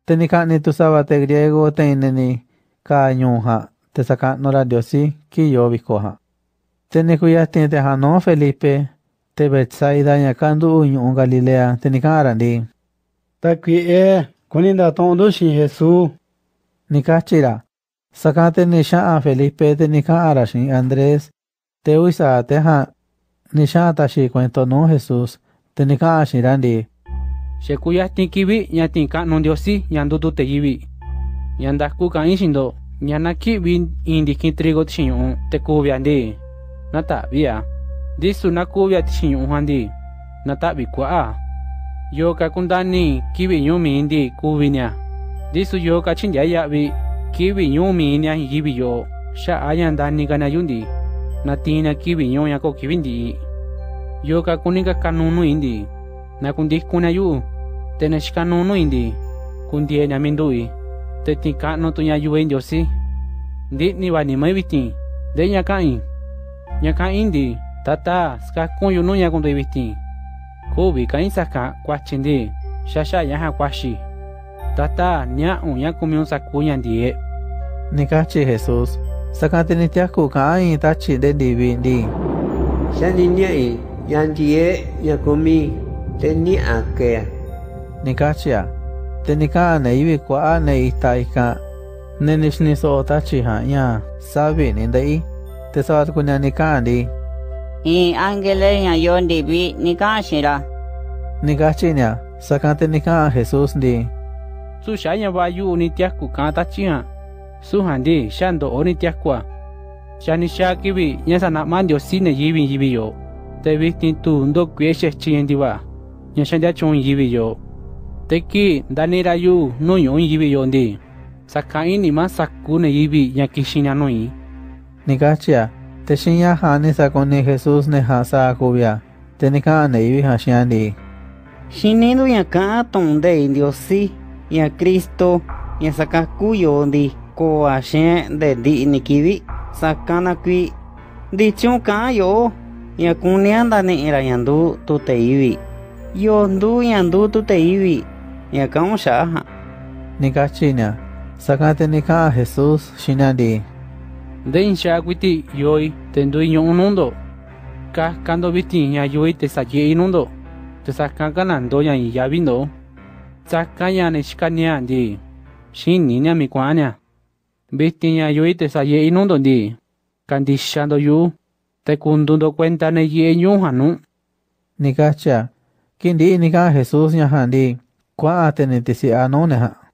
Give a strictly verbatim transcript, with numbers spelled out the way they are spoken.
Tenicani tu sabate griego teineni cañuja, te sacano diosi, ki yo vicoja. Tenicuyastin te hano Felipe, te Betsaida yacandu uñu Galilea, tenicarandi. Takui e, kuninda tondo shin Jesús. Nicachira, sacate nisha Felipe tenicara shin Andrés, te uisa teja, nisha tashi cuento no Jesús, tenica shirandi. Shekuyastin kibi yatin kanu diosi yandutu te yibi. Yandaku ka inshindo, yanaki bin indikin trigo tishinyu te kubiandi. Nata bia. Disu na kubia tishinyu handi. Nata bikwa. Yoka kundani kibi nyumi indi kubinya. Disu yoka chindia yabi kibi nyumi inya yibi yo. Sha ayandani gana yundi. Natina kibi nyonya ko kibindi. Yoka kunika kanunu indi. Na kundi kuna yu teneshkano no indi kundi na mindui te tikano to nya yu endiosi ndi ni wani mai bitin de nya kai nya kai indi tata ska kun yu no nya kun de bitin ko bi kai saka kwa chindi shasha ya ha kwashi tata nya un ya kumion sakunya ndie Nikachi Jesús sakate ni tiaku kai tachi de divindi Shani nyai yandie yakumi teni akea Nikachia tenika ne ibi kwa ne itaika ne nishni so tachi ha ya sabi ni dai te sawat kunya nikandi I angele ya yondi bi nikashira Nikachinya sakate nika Jesús di su shanya ba yu ni tiaku ka tachiha su handi shando oni tiakwa shani shakibi nyasa na mandio sine yibi yibi yo te bitin tu ndo kweshe chindiwa nya shanda chon yibi yo teki danira yu no yon yibi yo ndi sakai ni masakune yibi nya kishina noi Nikachia te shinya hani sakone Jesús ne hasa kubia tenika ne ibi hashiandi Shinindo ya ka tonde indiosi ya Cristo ya sakakuyo ndi ko ashen de di nikibi sakana kui dichon ka yo ya kunyanda ne era yandu tu te ibi yo ndu yandu tu te ibi ya kaun shaha Nikachinya sakate nika Jesús shinandi den shakwiti yoi tendu yonundo ka kando biti nya yoi te saye inundo te sakaka nando ya yabindo sakaya ne shikanya ndi shin nya mi kwanya biti nya yoi te saye inundo ndi kandishando yu te kundundo cuenta ne ye nyu hanu Nikachia kindi nika Jesús nya handi kwa atene tisi anone ha